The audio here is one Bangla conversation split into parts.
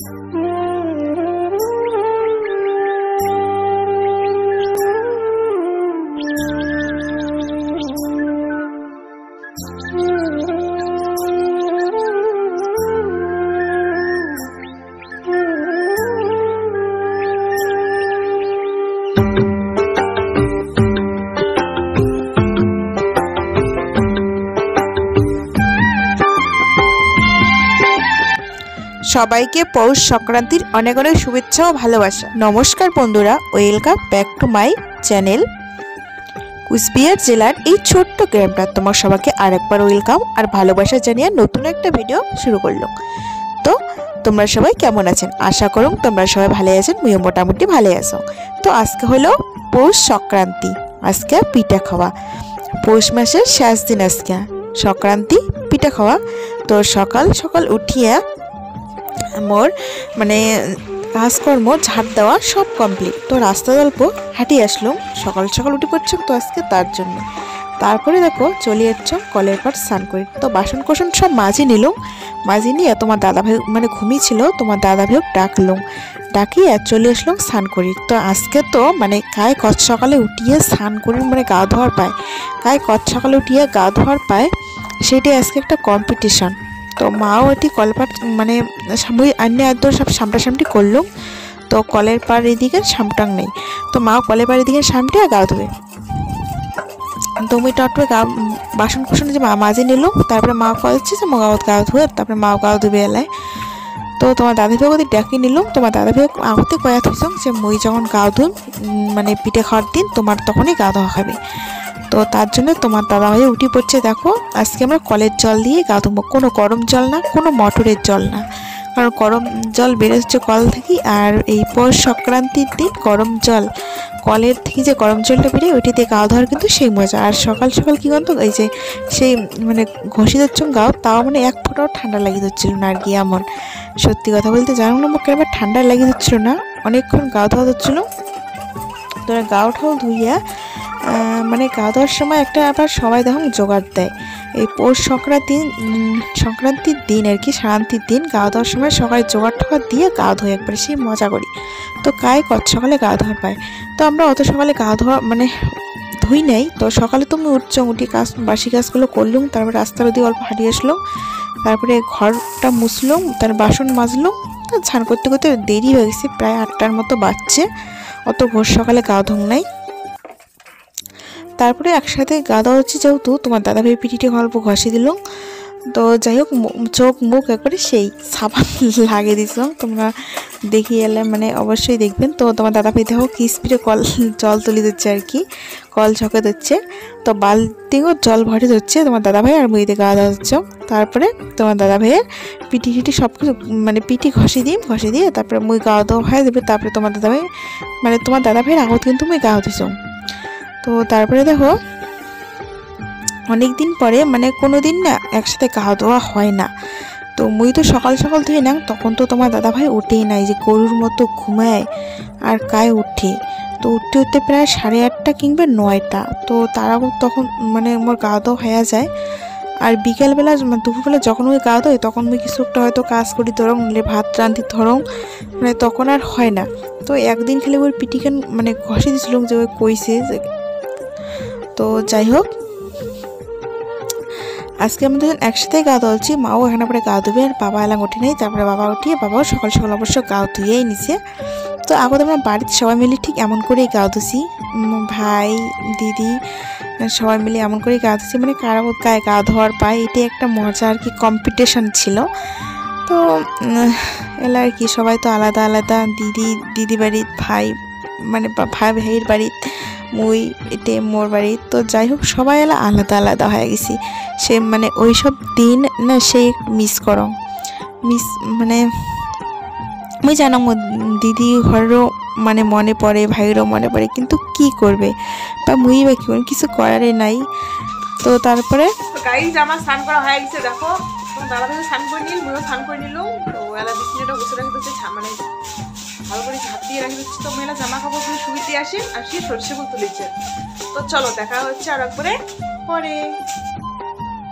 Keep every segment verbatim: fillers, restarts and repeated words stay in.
সবাইকে পৌষ সংক্রান্তির অনেক অনেক শুভেচ্ছা ও ভালোবাসা। নমস্কার বন্ধুরা, welcome back to my channel. Cooch Behar এই ছোট্ট গ্রামটা তোমার সবাইকে আরেকবার ওয়েলকাম আর ভালোবাসা জানিয়ে নতুন একটা ভিডিও শুরু করলাম। তো তোমরা সবাই কেমন আছেন? আশা করুন তোমরা সবাই ভালো আছেন, মুইও মোটামুটি ভালো আছো। তো আজকে হলো পৌষ সংক্রান্তি, আজকে পিঠা খাওয়া। পৌষ মাসের শেষ দিন আজকে সংক্রান্তি, পিঠা খাওয়া। তো সকাল সকাল উঠিয়া মোর মানে কাজকর্ম ঝাড় দেওয়া সব কমপ্লিট। তো রাস্তা অল্প হাঁটি আসলাম, সকাল সকাল উঠে পড়ছ তো আজকে তার জন্য। তারপরে দেখো চলে যাচ্ছ কলের পাট স্নান করি। তো বাসন কোসন সব মাজি নিলাম, মাজি নিয়ে তোমার দাদা ভাই মানে ঘুমিয়েছিল, তোমার দাদা ভাইও ডাকলাম, ডাকিয়ে চলে আসলাম স্নান করি। তো আজকে তো মানে কায় কত সকালে উঠিয়ে স্নান করি মানে গা ধোয়ার পায়, কায় কত সকালে উঠিয়ে গা ধোয়ার পায়, সেটাই আজকে একটা কম্পিটিশন। তো মাও এটি কলপাট মানে সামুই আন্নে আদ সব সামটাসামটি করলাম। তো কলের পাড় এদিকে সামটাং নেই, তো মাও কলের পাড় এদিকে সামটে আর গা ধোবে। তো মুই টটবে গা বাসন কুসন যে মা মাঝে নিল, তারপরে মা কয়েছে যে গাঁত গা ধুয়ে তারপরে মাও গা ধুবে এলায়। তো তোমার দাদা ভাইও ওদের ডাকি নিলাম, তোমার দাদা ভাইও আগতে কয়া থুইছং যে মুই যখন গা ধুম মানে পিঠে খাওয়ার দিন তোমার তখনই গা ধোয়া খাবে। তো তার জন্য তোমার দাদা ভাই উঠে পড়ছে। দেখো আজকে আমরা কলের জল দিয়ে গা ধুবো, কোনো গরম জল না, কোনো মোটরের জল না, কারণ গরম জল বেরোচ্ছে কল থেকে। আর এই পৌষ সংক্রান্তির দিন গরম জল কলের থেকে যে গরম জলটা বেরিয়ে ওইটিতে গা ধোয়ার কিন্তু সেই মজা। আর সকাল সকাল কী করতো এই যে সেই মানে ঘষি দিচ্ছ গাও, তাও মানে এক ফোঁটাও ঠান্ডা লাগিয়ে দিচ্ছিল না আর কি। এমন সত্যি কথা বলতে জানো না আমাকে এবার ঠান্ডা লাগিয়ে দিচ্ছিল না, অনেকক্ষণ গা ধোয়া দিচ্ছিল। তোরা গাওঠাও ধুইয়া মানে গা ধোয়ার সময় একটা আবার সবাই দেখুন জোগাড় দেয়। এই পৌষ সংক্রান্তি সংক্রান্তির দিন আর কি, শান্তির দিন গা ধোয়ার সময় সকালে জোগাড় ঠোগাড় দিয়ে গা ধোয় একবারে, সেই মজা করি। তো কায় কত সকালে গা ধোয়ার পায়, তো আমরা অত সকালে গা ধোয়া মানে ধুই নেই। তো সকালে তুমি উঠছ, উঠি কাজ বাসি কাজগুলো করলুম, তারপরে রাস্তার ওদিকে অল্প হাঁটিয়ে আসলাম, তারপরে ঘরটা মুছলুম, তার বাসন মাজলুম। তো স্নান করতে করতে দেরি হয়ে গেছে, প্রায় আটটার মতো বাজছে, অত ভোর সকালে গা ধোং নাই। তারপরে একসাথে গা ধোয়া হচ্ছে যেহেতু তোমার দাদা ভাই পিঠিটি অল্প ঘষে দিল। তো যাই হোক চোখ মুখ একবারে সেই সাবান লাগিয়ে দিয়েছিলাম, তোমরা দেখিয়ে এলে মানে অবশ্যই দেখবেন। তো তোমার দাদা ভাই দেখো কি স্পিডে কল জল তুলে দিচ্ছে আর কি, কল ঝকে দিচ্ছে। তো বালতিও জল ভরে দিচ্ছে তোমার দাদা ভাই, আর মুইতে গা ধোয়া হচ্ছে। তারপরে তোমার দাদা ভাইয়ের পিঠি টিটি সব কিছু মানে পিঠি ঘষে দিই, ঘষে দিয়ে তারপরে মুই গা ধোয়া হয়ে দেবে। তারপরে তোমার দাদা ভাই মানে তোমার দাদা ভাইয়ের আগত কিন্তু মুই গা দিছ। তো তারপরে দেখো অনেক দিন পরে মানে কোনো দিন না একসাথে গা ধোয়া হয় না। তো মুই তো সকাল সকাল ধুয়ে না, তখন তো তোমার দাদা ভাই উঠেই নাই, যে গরুর মতো ঘুমায় আর কায় উঠে। তো উঠতে উঠতে প্রায় সাড়ে আটটা কিংবা নয়টা, তো তারাও তখন মানে আমার গা ধোয়া হয়ে যায়। আর বিকেলবেলা দুপুরবেলা যখন ওই গা ধোয় তখন মুই কিছু একটা হয়তো কাজ করি ধরং, নিলে ভাত রাঁধি ধরং, মানে তখন আর হয় না। তো একদিন খেলে ওই পিটিখান মানে ঘষে দিয়েছিলাম যে ওই কইছে যে। তো যাই হোক আজকে আমরা দুজন একসাথে গা ধোয়াচ্ছি, মাও এখানে পরে গা ধুবে আর বাবা এলাম উঠে নেই। তারপরে বাবা উঠিয়ে বাবাও সকাল সকাল অবশ্য গা ধুয়েই নিছে। তো আগত আমরা বাড়িতে সবাই মিলে ঠিক এমন করেই গা ধুছি, ভাই দিদি সবাই মিলে এমন করেই গা ধুছি, মানে কারা গায়ে গা ধোয়ার পায়, এটাই একটা মজা আর কি, কম্পিটিশন ছিল। তো এলা আর কি সবাই তো আলাদা আলাদা, দিদি দিদি বাড়ির, ভাই মানে ভাই ভাইয়ের বাড়ির, মুই এটে মোর বাড়ি। তো যাই হোক সবাই এলা আলাদা আলাদা হয়ে গেছি। সে মানে ওই সব দিন না সেই মিস করো মিস মানে মুই জানো মোর দিদি ঘরেরও মানে মনে পড়ে, ভাইয়েরও মনে পড়ে, কিন্তু কি করবে বা মুই বা কি করবে, কিছু করারই নাই। তো তারপরে গাইজ আমার স্নান করা হয়ে গেছে, দেখো দাদা ভাই স্নান করে নিল, মুইও স্নান করে নিলাম। তো এলা বিছানাটা বসে রাখি দিচ্ছে, মানে ভালো করে ঝাঁপ দিয়ে রাখি দিচ্ছি। তো মেয়েরা জামা কাপড়গুলো শুকিয়ে আসে আর সে সর্ষে ফুল তুলেছে। তো চলো দেখা হচ্ছে আর একবারে পরে।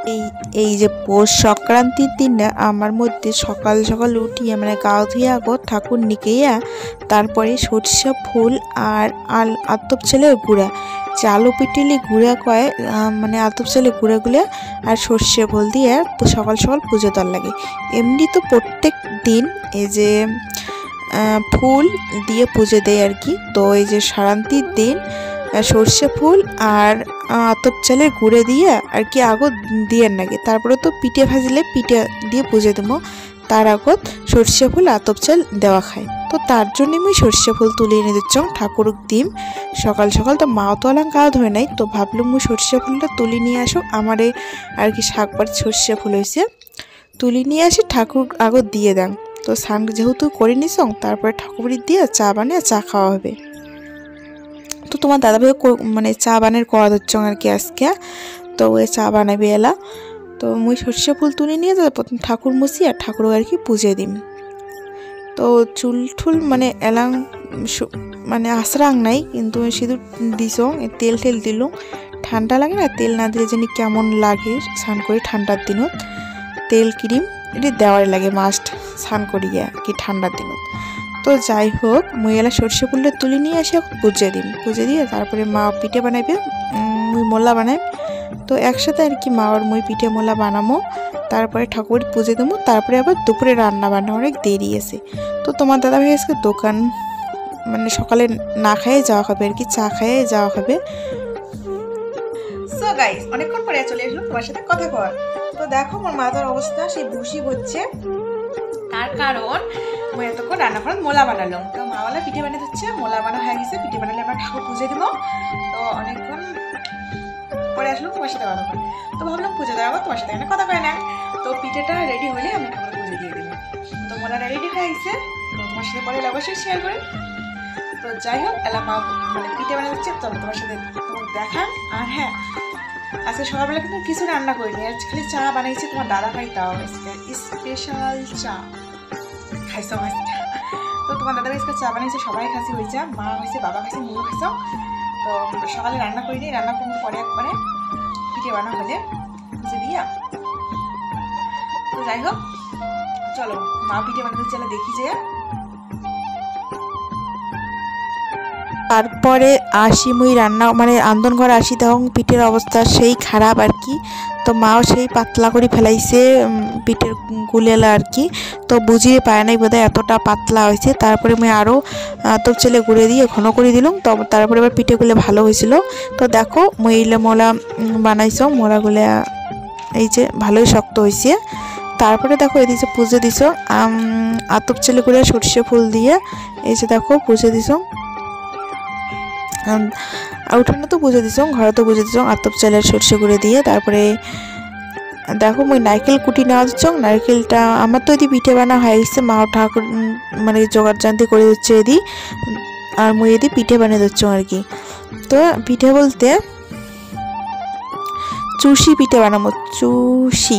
এই এই যে পৌষ সংক্রান্তির দিন না আমার মধ্যে সকাল সকাল উঠিয়ে মানে গা ধুয়ে আগত ঠাকুর নিকেইয়া তারপরে সরষা ফুল আর আল আতপ ছেলের গুঁড়া যে আলু পিটিলি গুঁড়া কয় মানে আতপ ছেলে গুঁড়াগুলো আর সর্ষে ফুল দিয়ে সকাল সকাল পুজো দেওয়ার লাগে। এমনি তো প্রত্যেক দিন এই যে ফুল দিয়ে পুজো দেয় আর কি। তো এই যে সংক্রান্তির দিন সর্ষে ফুল আর আতপ চালের গুঁড়ে দিয়ে আর কি আগত দিয়ে নাকি, তারপরে তো পিঠে ভাজলে পিঠে দিয়ে পুজো দেবো, তার আগত সর্ষে ফুল আতপ চাল দেওয়া খায়। তো তার জন্য আমি সর্ষে ফুল তুলে এনে দিচ্ছ ঠাকুর দিম সকাল সকাল। তো মাও তো আলাম গা ধরে নাই, তো ভাবলাম মুই সর্ষে ফুলটা তুলে নিয়ে আসো, আমার আর কি শাকবার সর্ষে ফুল হয়েছে তুলে নিয়ে আসি ঠাকুর আগত দিয়ে দেন। তো স্নান যেহেতু করে নিস তারপরে ঠাকুরি দিয়ে চা বানিয়ে চা খাওয়া হবে। তো তোমার দাদাভাই মানে চা বানের করা দিচ্ছ আর কি আজকে। তো ওই চা বানাবে এলা। তো মুই সর্ষে ফুল তুলে নিয়ে যাবো প্রথম ঠাকুর মুছি আর ঠাকুর আর কি পুজো দিম। তো চুল ঠুল মানে এলাং মানে আশরাং নাই, কিন্তু সিঁদুর দিস তেল টেল দিল। ঠান্ডা লাগে না, তেল না দিলে জানি কেমন লাগে স্নান করে ঠান্ডার দিনত। তেল ক্রিম এটি দেওয়ার লাগে মাস্ট স্নান করিয়া কি ঠান্ডার দিনত। তো যাই হোক মুই এলা সর্ষে ফুলটা তুলে নিয়ে আসি পুজো দিন, পুজো দিয়ে তারপরে মা পিঠে বানাইবে, মুই মোলা বানাই। তো একসাথে আর কি মা আর মুই পিঠে মোলা বানাবো, তারপরে ঠাকুর পুজো দেবো, তারপরে আবার দুপুরে রান্না বান্না অনেক দেরি আছে। তো তোমার দাদাভাই আজকে দোকান মানে সকালে না খাইয়ে যাওয়া হবে আর কি, চা খাইয়ে যাওয়া হবে। সো গাইস অনেকক্ষণ পরে চলে আসলাম তোমার সাথে কথা কর। তো দেখো আমার মাথার অবস্থা সেই ভুসি হচ্ছে, তার কারণ মই এতক্ষণ রান্না করার মোলা বানালাম। তো মাওয়ালা পিঠে বানিয়ে দিচ্ছে, মোলা বানা হয়ে গেছে, পিঠে বানালে আমরা ঠাকুর পুজো দেবো। তো অনেকক্ষণ পরে আসলাম তোমার সাথে কথা কর। তো ভাবলাম পুজো দেওয়া তোমার সাথে এখানে কথা কয় না। তো পিঠেটা রেডি হলে আমি ঠাকুর পুজো দিয়ে দেবো। তো মোলাটা রেডি হয়ে গেছে, তো তোমার সাথে পরে অবশ্যই শেয়ার করি। তো যাই হোক এলা মা মানে পিঠে বানিয়ে দিচ্ছে, তো তোমার সাথে তোমার দেখান। আর হ্যাঁ আজকে সকালবেলা কিন্তু কিছু রান্না করিনি, আজ খালি চা বানাইছি তোমার দাদা ভাই, তাও স্পেশাল চা খাইছ। তো তোমার দাদা ভাই চা বানিয়েছে, সবাই খাসি হয়েছে, মা হয়েছে, বাবা খাইছে, মুও খাইছ। তো সকালে রান্না করিনি, রান্না করবো পরে একবারে পিঠে বানা হলে বুঝে দিয়া। তো যাই হোক চলো মা পিঠে বানাতে চলে দেখি যে। তারপরে আসি মুই রান্না মানে আন্দন ঘরে আসি, তখন পিঠের অবস্থা সেই খারাপ আর কি। তো মাও সেই পাতলা করে ফেলাইছে পিঠের গুলেলা আর কি। তো বুঝিয়ে পায় নাই বোধহয় এতটা পাতলা হয়েছে। তারপরে মুই আরও তোর ছেলে গুঁড়ে দিয়ে ঘন করে দিলাম, তো তারপরে এবার পিঠেগুলো ভালো হয়েছিল। তো দেখো মুই এইলে মোলা বানাইছ, মোলাগুলো এই যে ভালোই শক্ত হয়েছে। তারপরে দেখো এই দিছে পুজো দিছ আতপ ছেলে করে সর্ষে ফুল দিয়ে, এই যে দেখো পুজো দিছ। আর উঠানে তো পুজো দিছ, ঘরে তো পুজো দিছ আতপ চালের সর্ষে গুঁড়ে দিয়ে। তারপরে দেখো মুই নারকেল কুটি নেওয়া দিচ্ছ, নারকেলটা আমার তো এদি পিঠে বানা হয়ে গেছে, মা ঠাকুর মানে জোগাড় জানতে করে দিচ্ছে এদি, আর মুই এদি পিঠে বানিয়ে দিচ্ছ আর কি। তো পিঠে বলতে চুষি পিঠে বানাবো, চুষি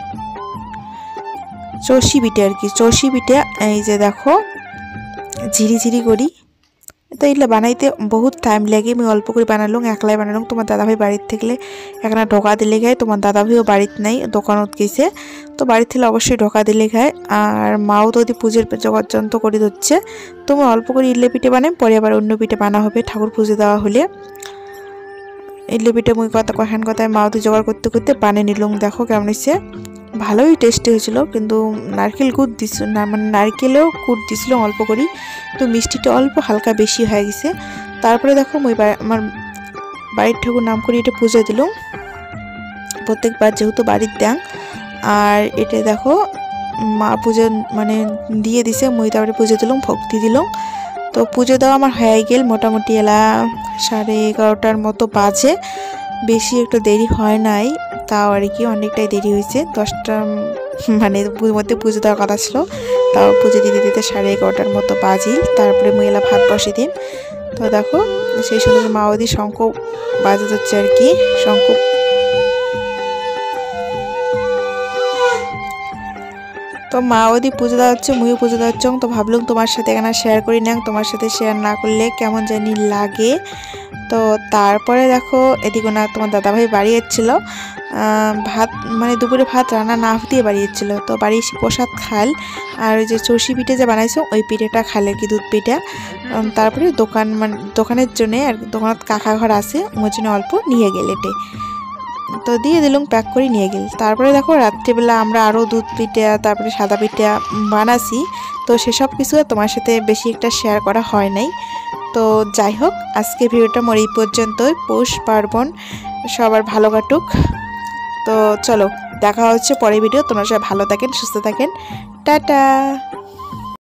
চষি পিঠে আর কি, চষি পিঠে। এই যে দেখো ঝিরি ঝিরি করি। তো এগুলো বানাইতে বহুত টাইম লাগে, আমি অল্প করে বানালাম, একলাই বানালাম। তোমার দাদাভাই বাড়ির থাকলে এখানে ঢোকা দিলে গায়, তোমার দাদাভাইও বাড়িতে নাই, দোকানত গেছে। তো বাড়ির থেকে অবশ্যই ঢোকা দিলে গায়। আর মাও তো ওদি পুজোর জগৎযন্ত্র করে দিচ্ছে। তো আমি অল্প করে ইডলি পিঠে বানাই, পরে আবার অন্য পিঠে বানা হবে ঠাকুর পুজো দেওয়া হলে। ইডলি পিঠে মুই কথা কখান কথায় মাও তো জোগাড় করতে করতে বানিয়ে নিলাম। দেখো কেমন হয়েছে, ভালোই টেস্টি হয়েছিল। কিন্তু নারকেল গুড় দিস না, মানে নারকেলেও গুড় দিছিল অল্প করেই, তো মিষ্টিটা অল্প হালকা বেশি হয়ে গেছে। তারপরে দেখো মই আমার বাড়ির ঠাকুর নাম করে এটা পুজো দিলাম প্রত্যেকবার, যেহেতু বাড়ির দেন। আর এটা দেখো মা পুজো মানে দিয়ে দিছে, মই তারপরে পুজো দিলাম, ভক্তি দিলাম। তো পুজো দেওয়া আমার হয়ে গেল মোটামুটি এলা সাড়ে এগারোটার মতো বাজে, বেশি একটু দেরি হয় নাই, তাও আর কি অনেকটাই দেরি হয়েছে। দশটা মানে মধ্যে পুজো দেওয়ার কথা ছিল, তাও পুজো দিতে দিতে সাড়ে এগারোটার মতো বাজিল। তারপরে মুই এলা ভাত বসে দিন। তো দেখো সেই সময় মাওদি শঙ্খ বাজে যাচ্ছে আর কি, শঙ্খ তো মা ওদি পুজো দেওয়া হচ্ছে, মুইও পুজো দেওয়া হচ্ছে। তো ভাবলাম তোমার সাথে এখানে শেয়ার করি না, তোমার সাথে শেয়ার না করলে কেমন জানি লাগে। তো তারপরে দেখো এদিকে না তোমার দাদাভাই বাড়ি এসেছিলো, ভাত মানে দুপুরে ভাত রান্না না দিয়ে বাড়ি এসেছিলো। তো বাড়ি এসে প্রসাদ খাল, আর ওই যে চষি পিঠে যে বানাইছো ওই পিঠেটা খালে কি দুধ পিঠা। তারপরে দোকান মানে দোকানের জন্যে আর দোকানত কাকা ঘর আছে ওর জন্য অল্প নিয়ে গেলেটে, তো দিয়ে দিলাম প্যাক করে নিয়ে গেল। তারপরে দেখো রাত্রিবেলা আমরা আরও দুধ পিঠা তারপরে সাদা পিঠা বানাছি। তো সেসব কিছু তোমার সাথে বেশি একটা শেয়ার করা হয় নাই। তো যাই হোক, আজকে ভিডিওটা মোর এই পর্যন্তই। পৌষ পার্বণ সবার ভালো কাটুক। তো চলো দেখা হচ্ছে পরের ভিডিও। তোমরা সবাই ভালো থাকেন, সুস্থ থাকেন, টাটা।